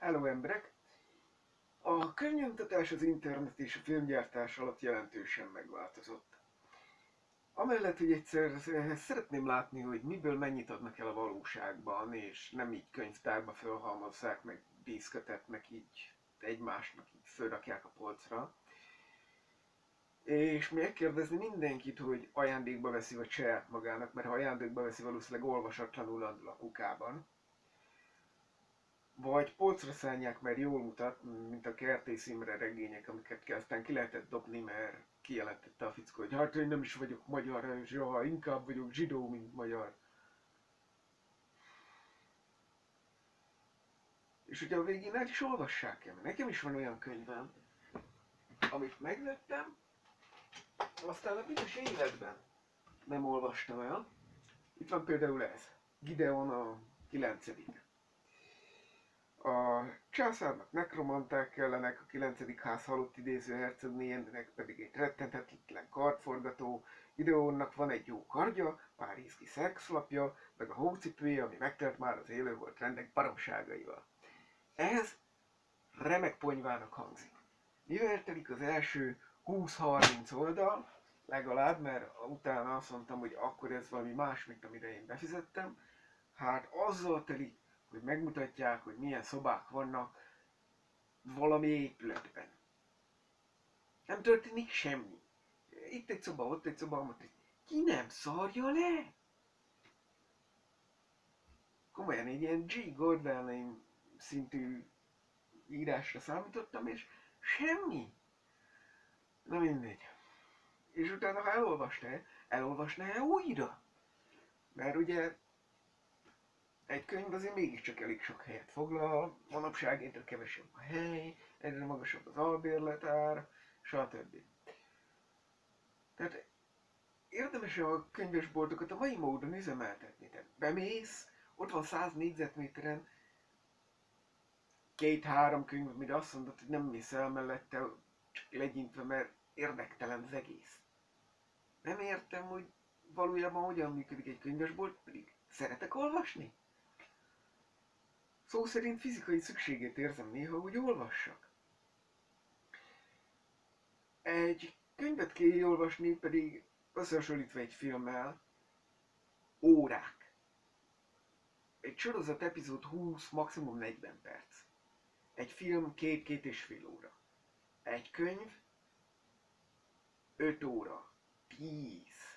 Hello emberek! A könyvnyomtatás az internet és a filmgyártás alatt jelentősen megváltozott. Amellett, hogy egyszer szeretném látni, hogy miből mennyit adnak el a valóságban, és nem így könyvtárba fölhalmozzák, meg díszkötetnek így egymásnak így fölrakják a polcra. És megkérdezni mindenkit, hogy ajándékba veszi vagy saját magának, mert ha ajándékba veszi, valószínűleg olvasatlanul adul a kukában. Vagy polcra szállják, mert jól mutat, mint a Kertész Imre regények, amiket aztán ki lehetett dobni, mert kijelentette a fickó, hogy hát én nem is vagyok magyar, és ja, inkább vagyok zsidó, mint magyar. És ugye a végén el is olvassák el, mert nekem is van olyan könyvem, amit megvettem, aztán a bizonyos életben nem olvastam el. Itt van például ez, Gideon a 9. A császárnak nekromanták kellenek, a 9. ház halott idéző hercegnéjének pedig egy rettenthetetlen kardforgató, Gideonnak van egy jó kardja, pár izgi szexlapja, meg a hócipője, ami megtelt már az élő volt rendek baromságaival. Ez remek ponyvának hangzik. Mivel telik az első 20-30 oldal, legalább, mert utána azt mondtam, hogy akkor ez valami más, mint amire én befizettem, hát azzal telik, hogy megmutatják, hogy milyen szobák vannak valami épületben. Nem történik semmi. Itt egy szoba, ott egy szoba, ott egy... Ki nem szarja le? Komolyan egy ilyen G. Gordon szintű írásra számítottam, és semmi. Na mindegy. És utána, ha elolvasná-e újra? Mert ugye egy könyv azért mégiscsak elég sok helyet foglal, manapság egyre kevesebb a hely, egyre magasabb az albérletár, stb. Tehát érdemes a könyvesboltokat a mai módon üzemeltetni. Tehát bemész, ott van 100 négyzetméteren 2-3 könyv, amire azt mondod, hogy nem mész el mellette, csak legyintve, mert érdektelen az egész. Nem értem, hogy valójában hogyan működik egy könyvesbolt, pedig szeretek olvasni. Szó szerint fizikai szükségét érzem néha, hogy olvassak. Egy könyvet kell olvasni, pedig összehasonlítva egy filmmel, órák. Egy sorozat epizód 20, maximum 40 perc. Egy film 2-2,5 óra. Egy könyv 5 óra. 10.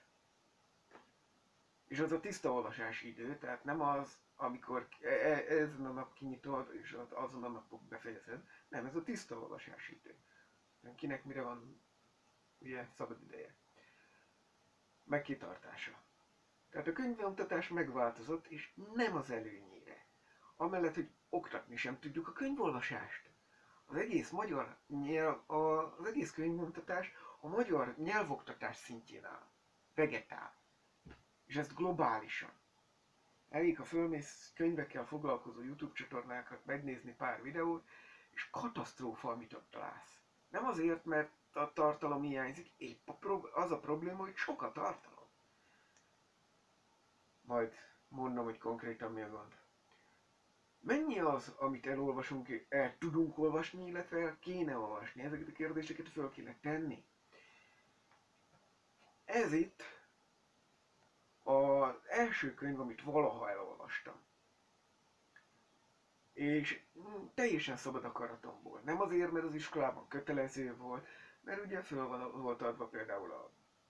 És az a tiszta olvasási idő, tehát nem az, amikor ezen a nap kinyitod, és azon a napok befejezed. Nem, ez a tiszta olvasási idő. Kinek mire van ugye szabad ideje. Meg kitartása. Tehát a könyvnyomtatás megváltozott, és nem az előnyére. Amellett, hogy oktatni sem tudjuk a könyvolvasást. Az egész magyar az egész könyvnyomtatás a magyar nyelvoktatás szintjén áll. Vegetál. És ezt globálisan. Elég, ha fölmész könyvekkel foglalkozó YouTube csatornákat, megnézni pár videót, és katasztrófa, amit ott találsz. Nem azért, mert a tartalom hiányzik, épp az a probléma, hogy sok a tartalom. Majd mondom, hogy konkrétan mi a gond. Mennyi az, amit elolvasunk, el tudunk olvasni, illetve el kéne olvasni? Ezeket a kérdéseket föl kéne tenni. Ez itt az első könyv, amit valaha elolvastam. És teljesen szabad akaratomból. Nem azért, mert az iskolában kötelező volt, mert ugye föl volt adva például a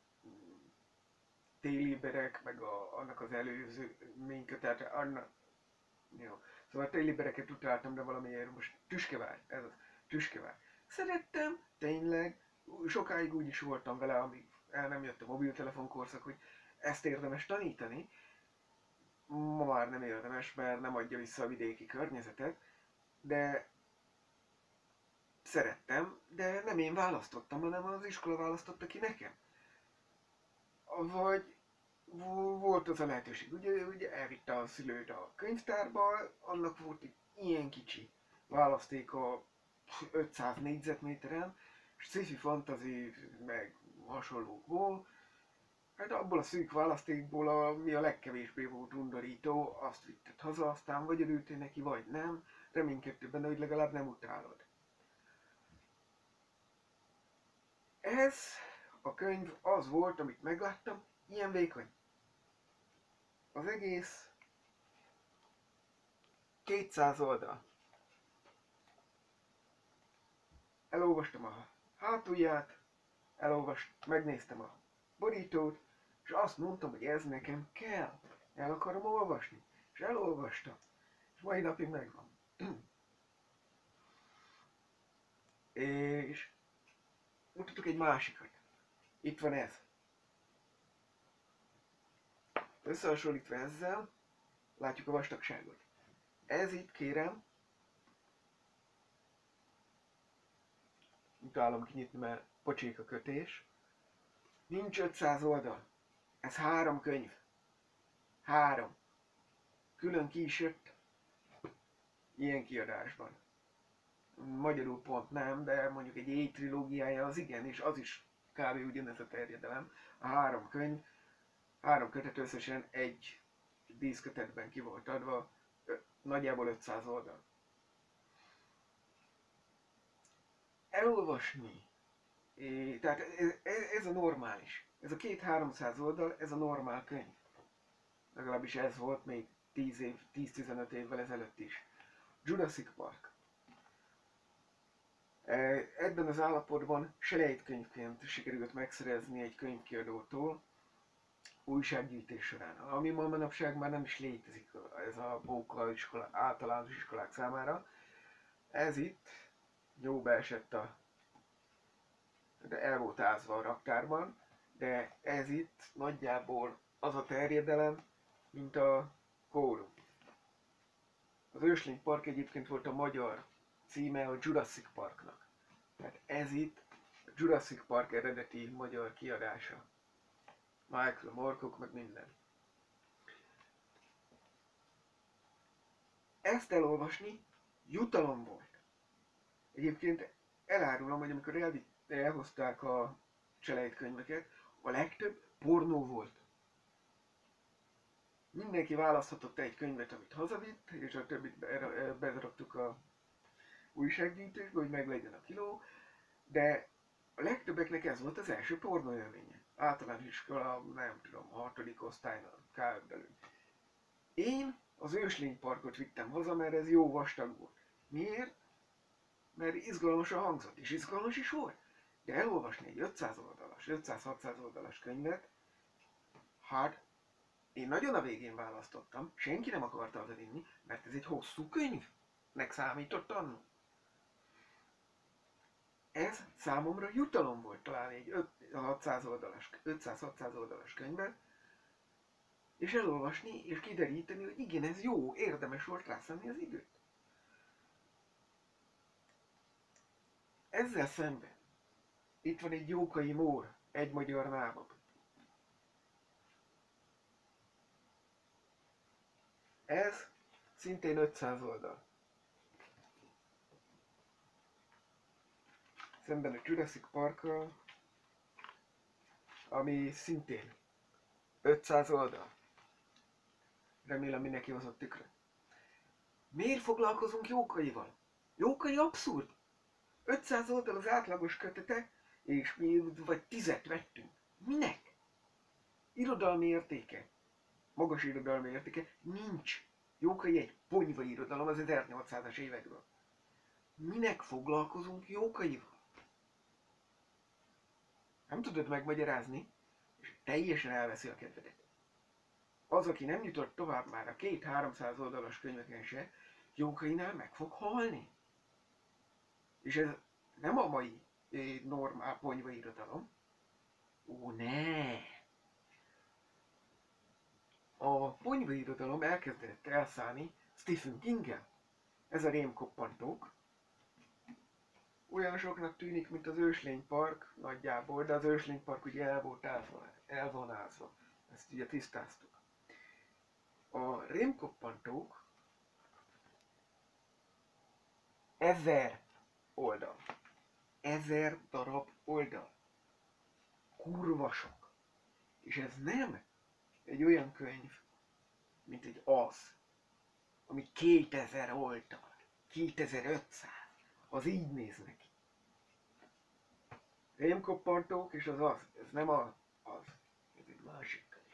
Téliberek, meg annak az előző ménykötet, annak... Jó. Szóval a Télibereket utáltam, de valamiért most Tüskevár, ez az, Tüskevár. Szerettem, tényleg, sokáig úgy is voltam vele, amíg el nem jött a mobiltelefon korszak, hogy ezt érdemes tanítani. Ma már nem érdemes, mert nem adja vissza a vidéki környezetet, de szerettem, de nem én választottam, hanem az iskola választotta ki nekem. Vagy volt az a lehetőség, ugye elvitte a szülőt a könyvtárba, annak volt egy ilyen kicsi választéka 500 négyzetméteren, sci-fi fantasy, meg hasonlókból. Hát abból a szűk választékból, ami a legkevésbé volt undorító, azt vitted haza, aztán vagy örültél neki, vagy nem. reménykedtél benne, hogy legalább nem utálod. Ez a könyv az volt, amit megláttam, ilyen vékony. Az egész 200 oldal. Elolvastam a hátulját, megnéztem a borítót, és azt mondtam, hogy ez nekem kell. El akarom olvasni. És elolvastam. És mai napig megvan. És mutatok egy másikat. Itt van ez. Összehasonlítva ezzel, látjuk a vastagságot. Ez itt, kérem, utálom kinyitni, mert pocsék a kötés. Nincs 500 oldal. Ez 3 könyv. 3. Külön ki is jött ilyen kiadásban. Magyarul pont nem, de mondjuk egy éj trilógiája az igen, és az is kb. Ugyanez a terjedelem. A 3 könyv, 3 kötet összesen egy díszkötetben ki volt adva, nagyjából 500 oldal. Elolvasni, tehát ez a normális. Ez a 200-300 oldal, ez a normál könyv. Legalábbis ez volt még 10-15 évvel ezelőtt is. Jurassic Park. Ebben az állapotban selejtkönyvként sikerült megszerezni egy könyvkiadótól újsággyűjtés során, ami ma manapság már nem is létezik ez a bóka általános iskolák számára. Ez itt jó beesett de el volt ázva a raktárban, de ez itt nagyjából az a terjedelem, mint a kórum. Az Őslény Park egyébként volt a magyar címe a Jurassic Parknak. Tehát ez itt a Jurassic Park eredeti magyar kiadása. Michael Moorcock, meg minden. Ezt elolvasni jutalom volt. Egyébként elárulom, hogy amikor elhozták a cselejtkönyveket, a legtöbb pornó volt. Mindenki választhatott egy könyvet, amit hazavitt, és a többit beraktuk a újsággyűjtésbe, hogy meglegyen a kiló, de a legtöbbeknek ez volt az első pornóélménye. Általános iskola, nem tudom, 6. osztálynál, kb. Belül. Én az Őslény Parkot vittem haza, mert ez jó vastag volt. Miért? Mert izgalmasan hangzott, és izgalmas is volt. De elolvasni egy 500 oldalas, 500-600 oldalas könyvet, hát én nagyon a végén választottam, senki nem akarta odavinni, mert ez egy hosszú könyvnek számított annak. Ez számomra jutalom volt találni egy 500-600 oldalas könyvet, és elolvasni, és kideríteni, hogy igen, ez jó, érdemes volt rászánni az időt. Ezzel szemben itt van egy Jókai Mór, egy magyar námab. Ez szintén 500 oldal. Szemben a Jurassic Parkkal, ami szintén 500 oldal. Remélem mindenki hozott tükröt. Miért foglalkozunk Jókaival? Jókai abszurd! 500 oldal az átlagos kötete, és mi vagy 10-et vettünk. Minek? Irodalmi értéke. Magas irodalmi értéke nincs. Jókai egy ponyva irodalom az 1800-as évekből. Minek foglalkozunk Jókaival? Nem tudod megmagyarázni, és teljesen elveszi a kedvedet. Az, aki nem jutott tovább már a 200-300 oldalas könyveken se, Jókainál meg fog halni. És ez nem a mai normál ponyva irodalom. Ó, ne! A ponyva irodalom elkezdett elszállni Stephen King-el. Ez a rémkoppantók. Olyan soknak tűnik, mint az Őslény Park nagyjából, de az Őslény Park ugye el volt elvonázva. Ezt ugye tisztáztuk. A rémkoppantók 1000 oldal. 1000 darab oldal. Kurva sok. És ez nem egy olyan könyv, mint egy az, ami 2000 oldal. 2500. Az így néz neki. Rémkoppantók, és az. Ez nem az. Ez egy másik könyv.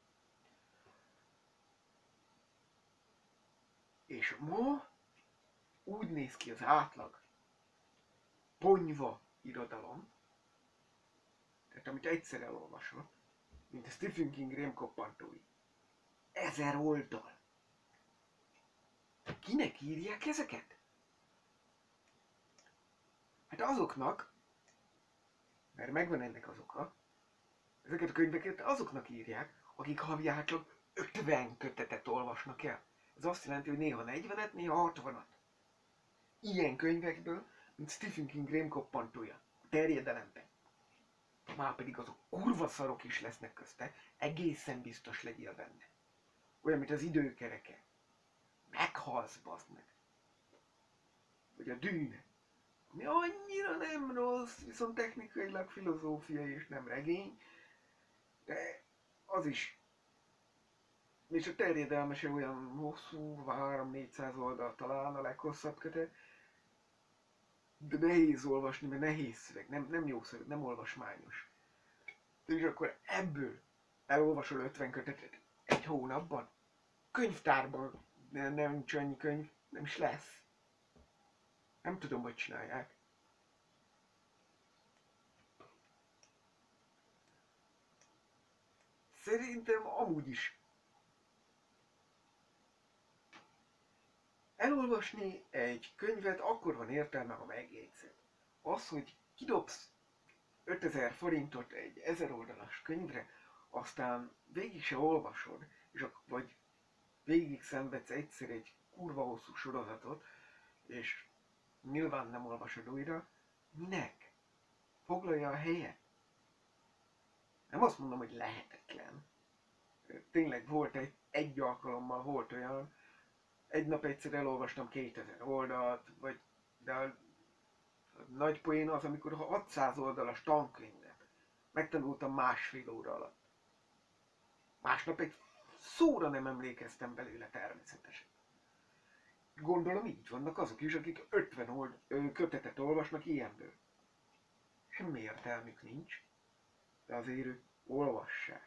És ma úgy néz ki az átlag ponyva irodalom, tehát amit egyszer elolvasol, mint a Stephen King rémkoppantói. 1000 oldal. Kinek írják ezeket? Hát azoknak, mert megvan ennek az oka, ezeket a könyveket azoknak írják, akik havjátok 50 kötetet olvasnak el. Ez azt jelenti, hogy néha 40-et, néha 60-at. Ilyen könyvekből, mint Stephen King rémkoppantója, terjedelemben. Már pedig azok kurva szarok is lesznek közte, egészen biztos legyél benne. Olyan, mint az Időkereke. Meghalsz, bazd meg. Vagy a Dűne. Ami annyira nem rossz, viszont technikailag filozófiai és nem regény. De az is. És a terjedelme se olyan hosszú, 300-400 oldal talán a leghosszabb kötet. De nehéz olvasni, mert nehéz szöveg, nem jó szöveg, nem olvasmányos. És akkor ebből elolvasol 50 kötetet egy hónapban. Könyvtárban nem nincs annyi könyv, nem is lesz. Nem tudom, hogy csinálják. Szerintem amúgy is. Elolvasni egy könyvet akkor van értelme, ha megjegyzed. Az, hogy kidobsz 5000 forintot egy 1000 oldalas könyvre, aztán végig se olvasod, vagy végig szenvedsz egyszer egy kurva hosszú sorozatot, és nyilván nem olvasod újra, minek? Foglalja a helyet. Nem azt mondom, hogy lehetetlen. Tényleg volt egy alkalommal volt olyan, egy nap egyszer elolvastam 2000 oldalt, de a nagy poén az, amikor 600 oldalas tankönyvet megtanultam 1,5 óra alatt. Másnap egy szóra nem emlékeztem belőle természetesen. Gondolom így vannak azok is, akik 50 kötetet olvasnak ilyenből. Semmi értelmük nincs, de azért ők olvassák.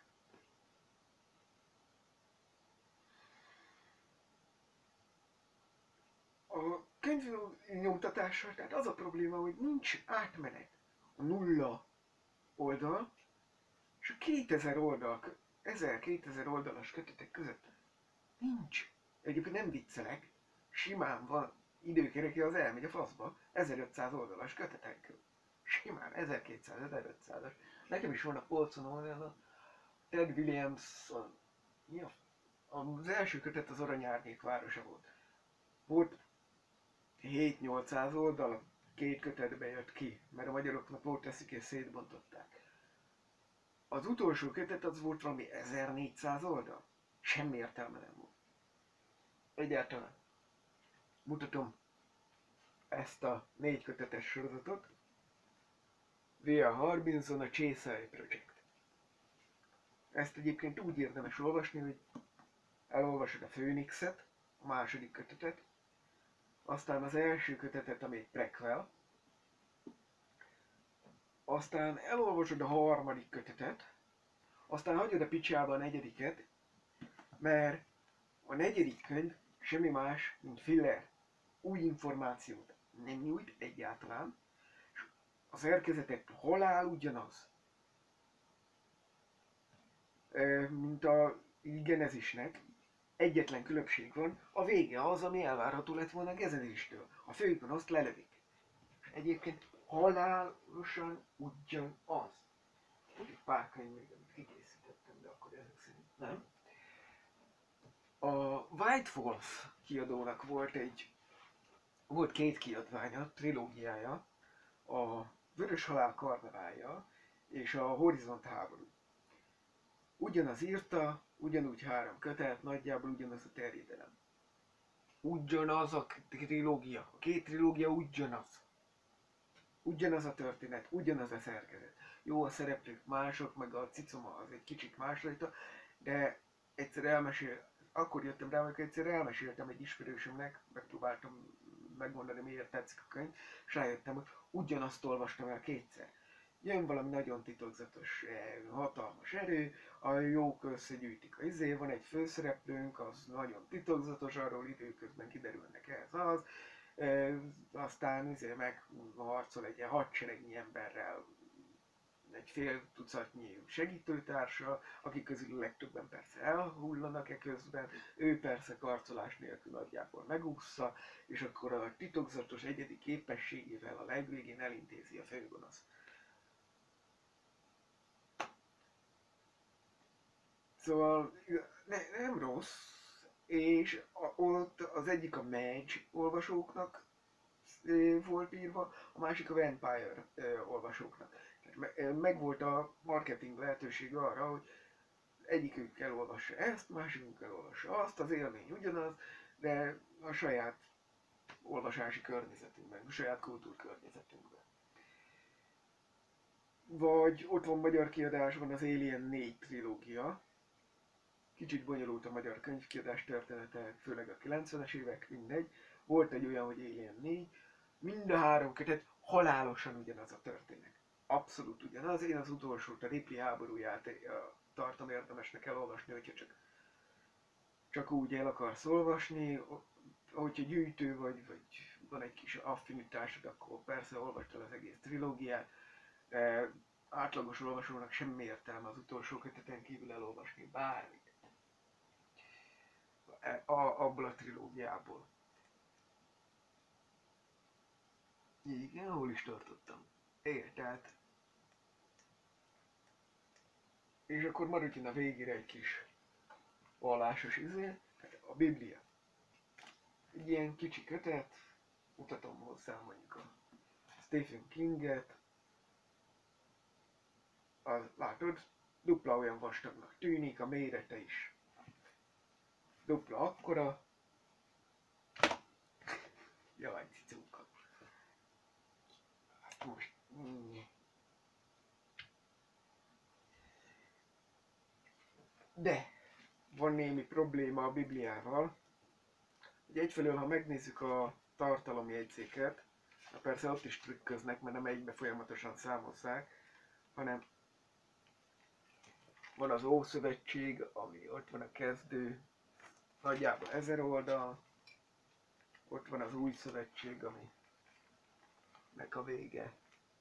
A könyvnyomtatással, tehát az a probléma, hogy nincs átmenet. A 0 oldal és a 2000 oldal, 1000-2000 oldalas kötetek között nincs. Egyébként nem viccelek, simán van Időkereke, az elmegy a faszba 1500 oldalas kötetekkel. Simán 1200-1500-as. Nekem is van a polcon olyan, Ted Williams, az első kötet az Aranyárnyék városa volt. Volt 7-800 oldal, 2 kötetbe jött ki, mert a magyaroknak volt eszik és szétbontották. Az utolsó kötet az volt valami 1400 oldal. Semmi értelme nem volt. Egyáltalán. Mutatom ezt a 4 kötetes sorozatot. V.A. Harbinson, a Csészály Project. Ezt egyébként úgy érdemes olvasni, hogy elolvasod a Főnixet, a második kötetet, aztán az első kötetet, ami egy prequel, aztán elolvasod a harmadik kötetet, aztán hagyod a picsába a negyediket, mert a negyedik könyv semmi más, mint filler. Új információt nem nyújt egyáltalán, és a szerkezetek halál ugyanaz. Mint a genezisnek, egyetlen különbség van, a vége az, ami elvárható lett volna a genezistől. A főgonoszt lelövik. Egyébként halálosan ugyanaz. Úgy egy pár könyv még, amit kikészítettem, de akkor ezek szerint nem. A White Wolf kiadónak volt 2 kiadványa, trilógiája, a Vörös Halál karneválja és a Horizont háború. Ugyanaz írta, ugyanúgy 3 kötet, nagyjából ugyanaz a terjedelem. Ugyanaz a trilógia, a 2 trilógia ugyanaz. Ugyanaz a történet, ugyanaz a szerkezet. Jó, a szereplők mások, meg a cicoma az egy kicsit más rajta, de egyszer akkor jöttem rá, amikor egyszer elmeséltem egy ismerősömnek, megpróbáltam megmondani, miért tetszik a könyv, és rájöttem, hogy ugyanazt olvastam el kétszer. Jön valami nagyon titokzatos, hatalmas erő, a jók összegyűjtik a van egy főszereplőnk, az nagyon titokzatos, arról időközben kiderülnek ez az, aztán megharcol egy hadseregnyi emberrel, egy fél tucatnyi segítőtársa, akik közül a legtöbben persze elhullanak közben, ő persze karcolás nélkül nagyjából megúszza, és akkor a titokzatos egyedi képességével a legvégén elintézi a főgonosz. Szóval nem rossz, és ott az egyik a Mage olvasóknak volt írva, a másik a Vampire olvasóknak. Megvolt a marketing lehetőség arra, hogy egyikük elolvassa ezt, másikunk elolvassa azt, az élmény ugyanaz, de a saját olvasási környezetünkben, a saját kultúrkörnyezetünkben. Vagy ott van magyar kiadásban az Alien 4 trilógia. Kicsit bonyolult a magyar könyvkiadás története, főleg a 90-es évek, mindegy. Volt egy olyan, hogy Alien 4, mind a három kötet halálosan ugyanaz a történet. Abszolút ugyanaz. Én az utolsót, a Ripley háborúját tartom érdemesnek elolvasni, hogyha csak úgy el akarsz olvasni. Hogyha gyűjtő vagy van egy kis affinitásod, akkor persze olvasd el az egész trilógiát. De átlagos olvasónak semmi értelme az utolsó köteten kívül elolvasni bármit. Abból a trilógiából. Igen, hol is tartottam? Tehát. És akkor maradjon a végére egy kis vallásos a Biblia. Egy ilyen kicsi kötet, mutatom hozzá mondjuk a Stephen Kinget. Látod, dupla olyan vastagnak tűnik, a mérete is dupla akkora. Jaj, cicóka. Azt most... De van némi probléma a Bibliával. Ugye egyfelől, ha megnézzük a tartalomjegyzéket, persze ott is trükköznek, mert nem egybe folyamatosan számozzák, hanem van az Ószövetség, ami ott van a kezdő, nagyjából 1000 oldal, ott van az Új Szövetség, aminek a vége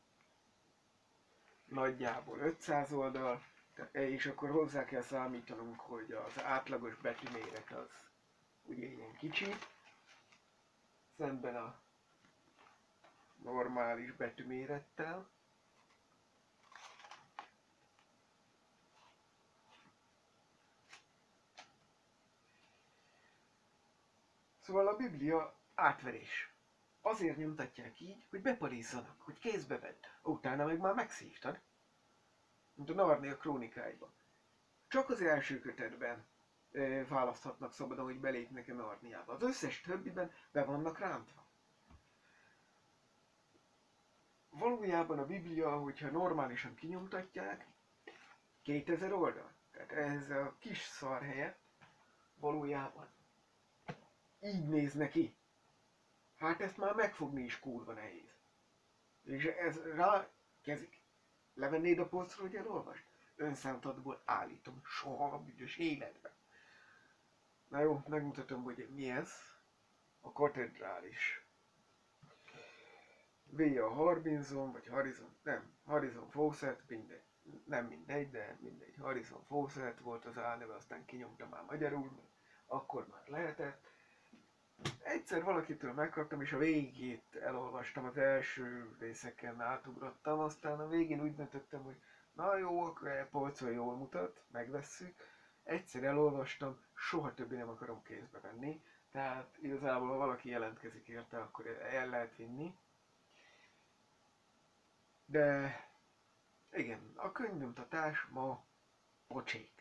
nagyjából 500 oldal, és akkor hozzá kell számítanunk, hogy az átlagos betűméret az ugye ilyen kicsi, szemben a normális betűmérettel. Szóval a Biblia átverés. Azért nyomtatják így, hogy beparizzanak, hogy kézbe vedd. Utána meg már megszívtad. Mint a Narnia krónikáiban. Csak az első kötetben választhatnak szabadon, hogy belépnek-e Narniába. Az összes többiben be vannak rántva. Valójában a Biblia, hogyha normálisan kinyomtatják, 2000 oldal. Tehát ez a kis szar helyett valójában így néz neki. Hát ezt már megfogni is kurva nehéz. És ez rá kezik. Levennéd a polcról, hogy elolvasd? Önszántatból állítom, soha a büdös életben. Na jó, megmutatom, hogy mi ez. A katedrális. V. a Harbinson, vagy Harrison, nem, Harrison Fawcett, mindegy. Nem mindegy, de mindegy. Harrison Fawcett volt az álneve, aztán kinyomta már magyarul, mert akkor már lehetett. Egyszer valakitől megkaptam, és a végét elolvastam, az első részeken átugrottam, aztán a végén úgy döntöttem, hogy na jó, akkor polcon jól mutat, megvesszük. Egyszer elolvastam, soha többé nem akarom kézbe venni, tehát igazából ha valaki jelentkezik érte, akkor el lehet vinni. De igen, a könyvnyomtatás ma pocsék.